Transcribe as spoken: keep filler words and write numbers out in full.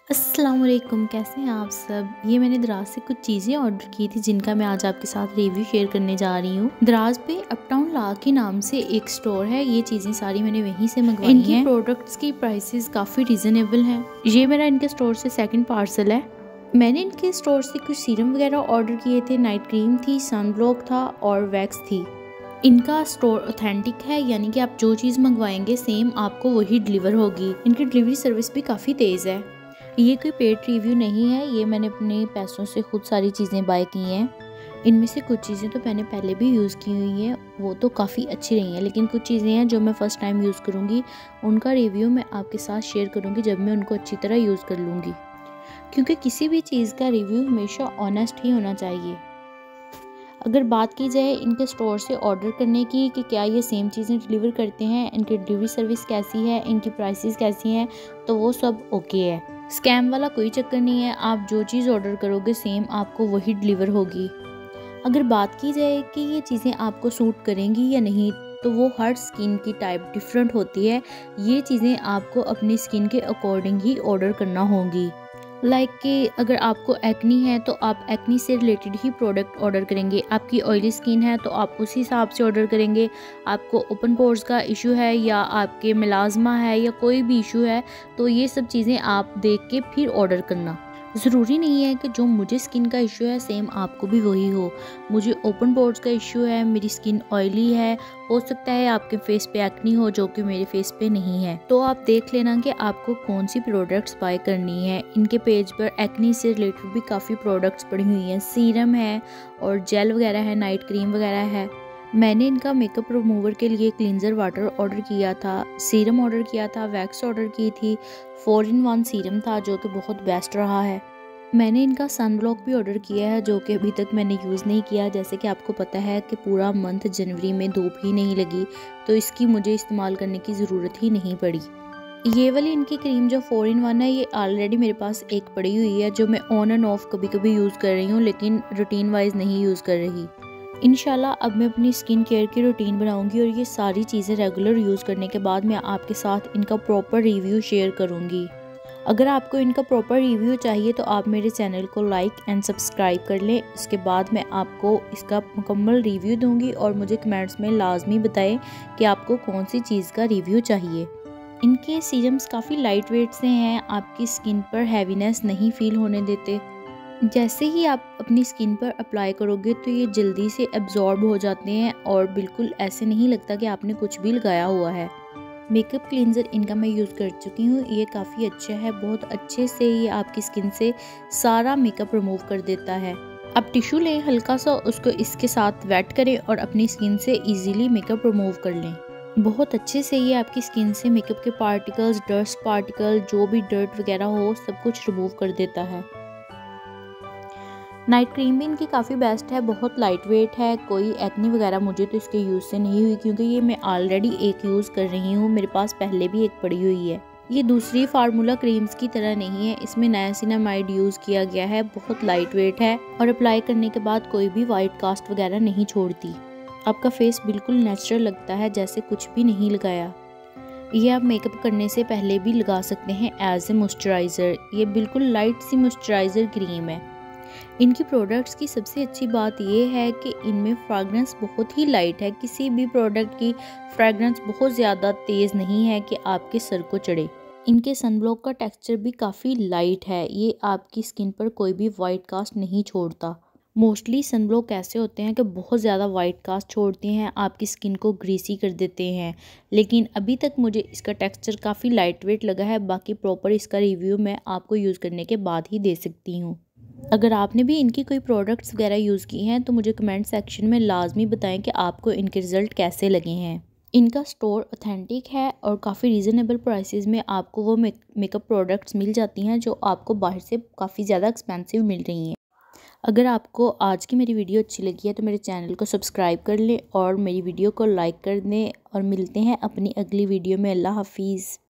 अस्सलाम वालेकुम, कैसे हैं आप सब। ये मैंने दराज से कुछ चीज़ें ऑर्डर की थी जिनका मैं आज आपके साथ रिव्यू शेयर करने जा रही हूँ। दराज पे अपटाउन ला के नाम से एक स्टोर है, ये चीज़ें सारी मैंने वहीं से मंगवाई हैं। इनकी प्रोडक्ट्स की प्राइसेस काफ़ी रीज़नेबल हैं। ये मेरा इनके स्टोर से सेकंड पार्सल है। मैंने इनके स्टोर से कुछ सीरम वगैरह ऑर्डर किए थे, नाइट क्रीम थी, सन ब्लॉक था और वैक्स थी। इनका स्टोर ऑथेंटिक है, यानी कि आप जो चीज़ मंगवाएंगे सेम आपको वही डिलीवर होगी। इनकी डिलीवरी सर्विस भी काफ़ी तेज़ है। ये कोई पेड रिव्यू नहीं है, ये मैंने अपने पैसों से खुद सारी चीज़ें बाय की हैं। इनमें से कुछ चीज़ें तो मैंने पहले भी यूज़ की हुई हैं, वो तो काफ़ी अच्छी रही हैं, लेकिन कुछ चीज़ें हैं जो मैं फ़र्स्ट टाइम यूज़ करूँगी, उनका रिव्यू मैं आपके साथ शेयर करूँगी जब मैं उनको अच्छी तरह यूज़ कर लूँगी। क्योंकि किसी भी चीज़ का रिव्यू हमेशा ऑनेस्ट ही होना चाहिए। अगर बात की जाए इनके स्टोर से ऑर्डर करने की कि क्या ये सेम चीज़ें डिलीवर करते हैं, इनकी डिलीवरी सर्विस कैसी है, इनकी प्राइसेस कैसी हैं, तो वो सब ओके है। स्कैम वाला कोई चक्कर नहीं है, आप जो चीज़ ऑर्डर करोगे सेम आपको वही डिलीवर होगी। अगर बात की जाए कि ये चीज़ें आपको सूट करेंगी या नहीं, तो वो हर स्किन की टाइप डिफरेंट होती है। ये चीज़ें आपको अपनी स्किन के अकॉर्डिंग ही ऑर्डर करना होगी। लाइक like कि अगर आपको एक्नी है तो आप एक्नी से रिलेटेड ही प्रोडक्ट ऑर्डर करेंगे। आपकी ऑयली स्किन है तो आप उसी हिसाब से ऑर्डर करेंगे। आपको ओपन पोर्स का इशू है या आपके मिलाजमा है या कोई भी इशू है, तो ये सब चीज़ें आप देख के फिर ऑर्डर करना। ज़रूरी नहीं है कि जो मुझे स्किन का इशू है सेम आपको भी वही हो। मुझे ओपन पोर्स का इशू है, मेरी स्किन ऑयली है, हो सकता है आपके फेस पे एक्नी हो जो कि मेरे फेस पे नहीं है। तो आप देख लेना कि आपको कौन सी प्रोडक्ट्स बाय करनी है। इनके पेज पर एक्नी से रिलेटेड भी काफ़ी प्रोडक्ट्स पड़ी हुई हैं, सीरम है और जेल वगैरह है, नाइट क्रीम वगैरह है। मैंने इनका मेकअप रिमूवर के लिए क्लींजर वाटर ऑर्डर किया था, सीरम ऑर्डर किया था, वैक्स ऑर्डर की थी, फोर इन वन सीरम था जो कि बहुत बेस्ट रहा है। मैंने इनका सन ब्लॉक भी ऑर्डर किया है जो कि अभी तक मैंने यूज़ नहीं किया। जैसे कि आपको पता है कि पूरा मंथ जनवरी में धूप ही नहीं लगी, तो इसकी मुझे इस्तेमाल करने की ज़रूरत ही नहीं पड़ी। ये वाली इनकी क्रीम जो फोर इन वन है, ये ऑलरेडी मेरे पास एक पड़ी हुई है जो मैं ऑन एंड ऑफ कभी कभी यूज़ कर रही हूँ, लेकिन रूटीन वाइज नहीं यूज़ कर रही। इंशाल्लाह अब मैं अपनी स्किन केयर की रूटीन बनाऊंगी और ये सारी चीज़ें रेगुलर यूज़ करने के बाद मैं आपके साथ इनका प्रॉपर रिव्यू शेयर करूंगी। अगर आपको इनका प्रॉपर रिव्यू चाहिए तो आप मेरे चैनल को लाइक एंड सब्सक्राइब कर लें। उसके बाद मैं आपको इसका मुकम्मल रिव्यू दूंगी और मुझे कमेंट्स में लाजमी बताएं कि आपको कौन सी चीज़ का रिव्यू चाहिए। इनके सीरम्स काफ़ी लाइट वेट से हैं, आपकी स्किन पर हैवीनेस नहीं फील होने देते। जैसे ही आप अपनी स्किन पर अप्लाई करोगे तो ये जल्दी से एब्जॉर्ब हो जाते हैं और बिल्कुल ऐसे नहीं लगता कि आपने कुछ भी लगाया हुआ है। मेकअप क्लींजर इनका मैं यूज़ कर चुकी हूँ, ये काफ़ी अच्छा है, बहुत अच्छे से ये आपकी स्किन से सारा मेकअप रिमूव कर देता है। आप टिश्यू लें हल्का सा, उसको इसके साथ वेट करें और अपनी स्किन से इजीली मेकअप रिमूव कर लें। बहुत अच्छे से ये आपकी स्किन से मेकअप के पार्टिकल्स, डस्ट पार्टिकल, जो भी डर्ट वगैरह हो सब कुछ रिमूव कर देता है। नाइट क्रीम भी इनकी काफ़ी बेस्ट है, बहुत लाइट वेट है, कोई एक्नी वगैरह मुझे तो इसके यूज़ से नहीं हुई क्योंकि ये मैं ऑलरेडी एक यूज़ कर रही हूँ, मेरे पास पहले भी एक पड़ी हुई है। ये दूसरी फार्मूला क्रीम्स की तरह नहीं है, इसमें नायासिनामाइड यूज़ किया गया है, बहुत लाइट वेट है और अप्लाई करने के बाद कोई भी वाइट कास्ट वगैरह नहीं छोड़ती। आपका फेस बिल्कुल नेचुरल लगता है, जैसे कुछ भी नहीं लगाया। ये आप मेकअप करने से पहले भी लगा सकते हैं एज ए मॉइस्चराइज़र। ये बिल्कुल लाइट सी मॉइस्चराइज़र क्रीम है। इनकी प्रोडक्ट्स की सबसे अच्छी बात ये है कि इनमें फ्रेगरेंस बहुत ही लाइट है। किसी भी प्रोडक्ट की फ्रेगरेंस बहुत ज़्यादा तेज़ नहीं है कि आपके सर को चढ़े। इनके सनब्लॉक का टेक्सचर भी काफ़ी लाइट है, ये आपकी स्किन पर कोई भी वाइट कास्ट नहीं छोड़ता। मोस्टली सनब्लॉक ऐसे होते हैं कि बहुत ज़्यादा वाइट कास्ट छोड़ते हैं, आपकी स्किन को ग्रीसी कर देते हैं, लेकिन अभी तक मुझे इसका टेक्सचर काफ़ी लाइट वेट लगा है। बाकी प्रॉपर इसका रिव्यू मैं आपको यूज़ करने के बाद ही दे सकती हूँ। अगर आपने भी इनकी कोई प्रोडक्ट्स वगैरह यूज़ की हैं तो मुझे कमेंट सेक्शन में लाजमी बताएं कि आपको इनके रिज़ल्ट कैसे लगे हैं। इनका स्टोर ऑथेंटिक है और काफ़ी रीज़नेबल प्राइसेस में आपको वो मेकअप प्रोडक्ट्स मिल जाती हैं जो आपको बाहर से काफ़ी ज़्यादा एक्सपेंसिव मिल रही हैं। अगर आपको आज की मेरी वीडियो अच्छी लगी है तो मेरे चैनल को सब्सक्राइब कर लें और मेरी वीडियो को लाइक कर दें और मिलते हैं अपनी अगली वीडियो में। अल्लाह हाफिज़।